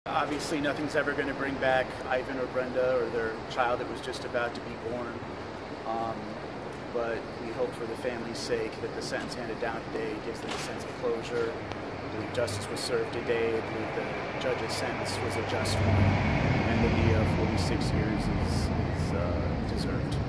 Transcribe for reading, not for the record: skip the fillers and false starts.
Obviously, nothing's ever going to bring back Ivan or Brenda or their child that was just about to be born. But we hope for the family's sake that the sentence handed down today gives them a sense of closure. I believe justice was served today. I believe the judge's sentence was a just one. And that the 46 years is deserved.